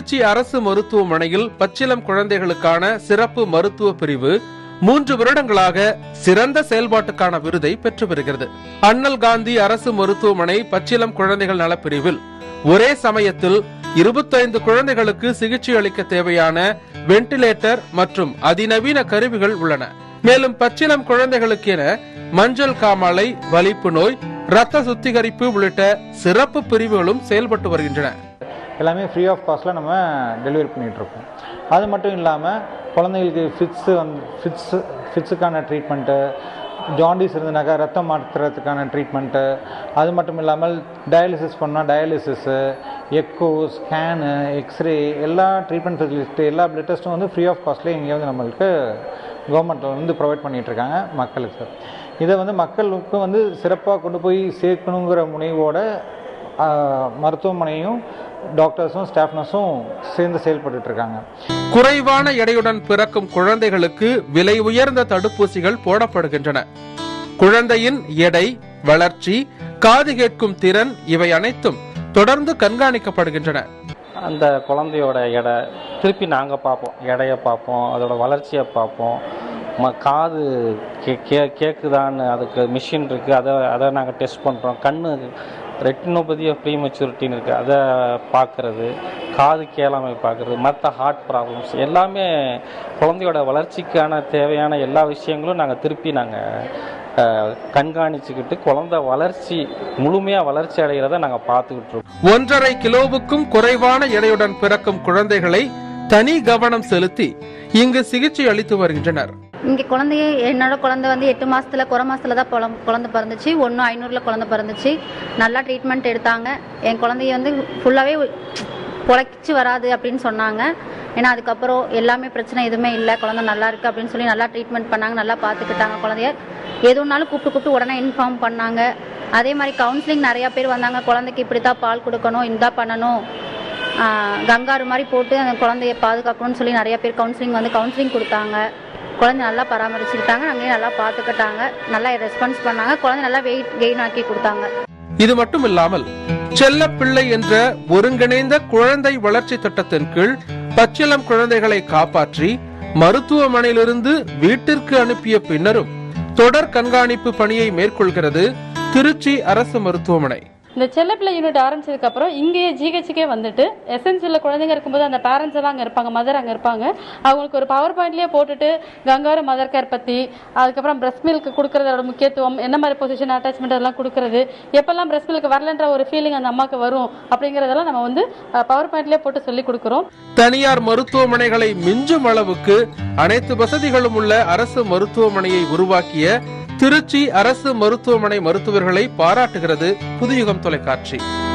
திருச்சி அரசு மருத்துவமனையில் பச்சிளம் குழந்தைகளுக்கான சிறப்பு மருத்துவ பிரிவு 3 வருடங்களாக சிறந்த செயல்பாட்டுக்கான விருதை பெற்று வருகிறது. அண்ணல் காந்தி அரசு மருத்துவமனை பச்சிளம் குழந்தைகள் நலப்பிரிவில் ஒரே சமயத்தில் 25 குழந்தைகளுக்கு சிகிச்சை அளிக்க தேவையான வெண்டிலேட்டர் மற்றும் அதிநவீன கருவிகள் உள்ளன. மேலும் பச்சிளம் குழந்தைகளுக்கு என மஞ்சள் காமாலை, வலிப்பு நோய், ரத்த சுத்திகரிப்பு உள்ளிட்ட சிறப்பு பிரிவுகளும் செயல்பட்டு வருகின்றன. எல்லாமே ஃப்ரீ ஆஃப் காஸ்ட்டில் நம்ம டெலிவரி பண்ணிகிட்ருக்கோம். அது மட்டும் இல்லாமல் குழந்தைங்களுக்கு ஃபிட்ஸுக்கான ட்ரீட்மெண்ட்டு, ஜாண்டிஸ் இருந்தனாக்கா ரத்தம் மாற்றுறதுக்கான ட்ரீட்மெண்ட்டு, அது மட்டும் இல்லாமல் டயாலிசிஸ் பண்ணால் டயாலிசிஸு, எக்கோ, ஸ்கேனு, எக்ஸ்ரே எல்லா ட்ரீட்மெண்ட் ஃபெசிலிட்டி, எல்லா பிளட் டெஸ்ட்டும் வந்து ஃப்ரீ ஆஃப் காஸ்ட்லேயே இங்கே வந்து நம்மளுக்கு கவர்மெண்ட்டில் வந்து ப்ரொவைட் பண்ணிகிட்ருக்காங்க மக்களுக்கு. இதை வந்து மக்களுக்கு வந்து சிறப்பாக கொண்டு போய் சேர்க்கணுங்கிற முனைவோட மருத்துவமனையும் டாக்டர்ஸும் ஸ்டாஃப் நர்ஸும் சேர்ந்து செயல்பட்டு இருக்காங்க. குறைவான எடையுடன் பிறக்கும் குழந்தைகளுக்கு விலை உயர்ந்த தடுப்பூசிகள் போடப்படுகின்றன. குழந்தையின் எடை, வளர்ச்சி, காது கேட்கும் திறன் இவை அனைத்தும் தொடர்ந்து கண்காணிக்கப்படுகின்றன. அந்த குழந்தையோட எடை திருப்பி நாங்கள் பார்ப்போம், எடையை பார்ப்போம், அதோட வளர்ச்சியை பார்ப்போம், காது கேட்குதான்னு அதுக்கு மிஷின் இருக்குது, அதை நாங்கள் டெஸ்ட் பண்ணுறோம். கண்ணு ரெட்டினோபதி ஆஃப் ப்ரீமெச்சூரிட்டின்னு இருக்குது, அதை பார்க்குறது, காது கேளாமை பார்க்குறது, மற்ற ஹார்ட் ப்ராப்ளம்ஸ் எல்லாமே குழந்தையோட வளர்ச்சிக்கான தேவையான எல்லா விஷயங்களும் நாங்கள் கண்காணிச்சுக்கிட்டு குழந்தை வளர்ச்சி முழுமையாக வளர்ச்சி அடைகிறத நாங்கள் பார்த்துக்கிட்டு இருக்கோம். 1.5 கிலோவுக்கும் குறைவான எடையுடன் பிறக்கும் குழந்தைகளை தனி கவனம் செலுத்தி இங்கு சிகிச்சை அளித்து வருகின்றனர். இங்கே என்னோட குழந்தை வந்து 8 மாசத்துல குறை மாசத்துல தான் குழந்தை பிறந்துச்சு. 1,500 குழந்தை பிறந்துச்சு. நல்லா ட்ரீட்மெண்ட் எடுத்தாங்க. என் குழந்தைய வந்து ஃபுல்லாகவே பொழைச்சி வராது அப்படின்னு சொன்னாங்க. ஏன்னா அதுக்கப்புறம் எல்லாமே பிரச்சனை எதுவுமே இல்லை, குழந்தை நல்லா இருக்குது அப்படின்னு சொல்லி நல்லா ட்ரீட்மெண்ட் பண்ணாங்க, நல்லா பார்த்துக்கிட்டாங்க. குழந்தைய எதுனாலும் கூப்பிட்டு உடனே இன்ஃபார்ம் பண்ணாங்க. அதே மாதிரி கவுன்சிலிங் நிறையா பேர் வந்தாங்க. குழந்தைக்கு இப்படி தான் பால் கொடுக்கணும், இந்த பண்ணணும், கங்காரு மாதிரி போட்டு அந்த குழந்தைய பாதுகாக்கணும்னு சொல்லி நிறைய பேர் கவுன்சிலிங் கொடுத்தாங்க. குழந்தை நல்லா பராமரிச்சுக்கிட்டாங்க, அங்கேயே நல்லா பார்த்துக்கிட்டாங்க, நல்லா ரெஸ்பான்ஸ் பண்ணாங்க. குழந்தை நல்லா வெயிட் கெயின் ஆக்கி கொடுத்தாங்க. இது மட்டும் இல்லாமல் செல்லப்பிள்ளை என்ற ஒருங்கிணைந்த குழந்தை வளர்ச்சி திட்டத்தின் கீழ் பச்சிளம் குழந்தைகளை காப்பாற்றி மருத்துவமனையிலிருந்து வீட்டிற்கு அனுப்பிய பின்னரும் தொடர் கண்காணிப்பு பணியை மேற்கொள்கிறது திருச்சி அரசு மருத்துவமனை. இந்த செல்லப்பிள்ளை யூனிட் ஆரம்பிச்சதுக்கு அப்புறம் இங்கேயே ஜிஹெச்சுக்கே வந்துட்டு எசென்சியல் குழந்தைங்க இருக்கும்போது அந்த பேரண்ட்ஸ் எல்லாம் அங்கே இருப்பாங்க, மதர் அங்கே இருப்பாங்க. அவங்களுக்கு ஒரு பவர் பாயிண்ட்லேயே போட்டுட்டு கங்காரு மதர் கேர் பற்றி, அதுக்கப்புறம் பிரஸ்ட் மில்க் கொடுக்கறதோட முக்கியத்துவம், என்ன மாதிரி பொசிஷன் அட்டாச்மெண்ட் அதெல்லாம் கொடுக்கறது, எப்பெல்லாம் பிரஸ்ட் மில்க் வரலன்ற ஒரு ஃபீலிங் அந்த அம்மாவுக்கு வரும் அப்படிங்கிறதெல்லாம் நம்ம வந்து பவர் பாயிண்ட்லேயே போட்டு சொல்லி கொடுக்குறோம். தனியார் மருத்துவமனைகளை மிஞ்சும் அளவுக்கு அனைத்து வசதிகளும் உள்ள அரசு மருத்துவமனையை உருவாக்கிய திருச்சி அரசு மருத்துவமனை மருத்துவர்களை பாராட்டுகிறது புதுயுகம் தொலைக்காட்சி.